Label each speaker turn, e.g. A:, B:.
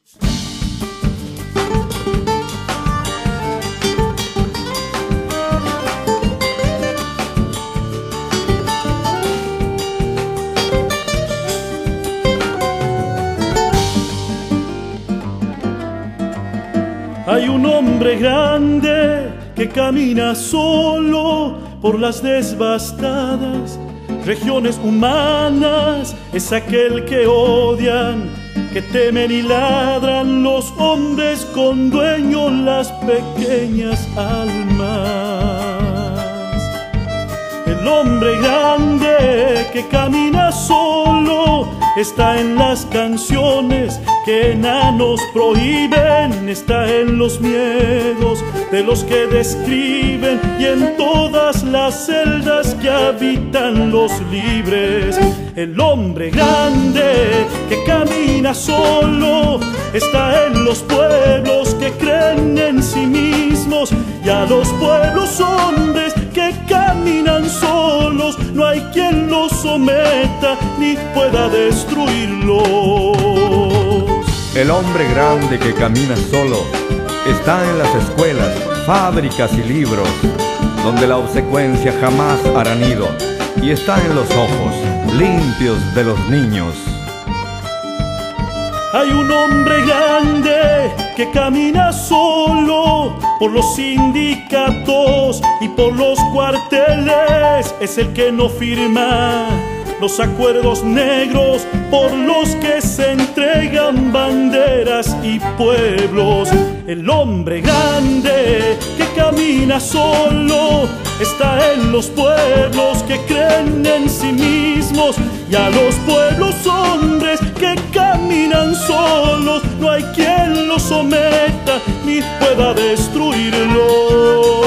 A: Hay un hombre grande que camina solo por las devastadas regiones humanas. Es aquel que odian, que temen y ladran los hombres con dueño las pequeñas almas. El hombre grande que camina solo está en las canciones que enanos prohíben, está en los miedos de los que describen y en todas las celdas que habitan los libres. El hombre grande que camina solo está en los pueblos que creen en sí mismos, y a los pueblos hombres que caminan solos no hay quien los someta ni pueda destruirlos.
B: El hombre grande que camina solo está en las escuelas, fábricas y libros, donde la obsecuencia jamás hará nido, y está en los ojos limpios de los niños.
A: Hay un hombre grande que camina solo por los sindicatos y por los cuarteles. Es el que no firma los acuerdos negros por los que se entregan banderas y pueblos. El hombre grande que camina solo está en los pueblos que creen en sí mismos, y a los pueblos hombres que caminan solos no hay quien los someta ni pueda destruirlos.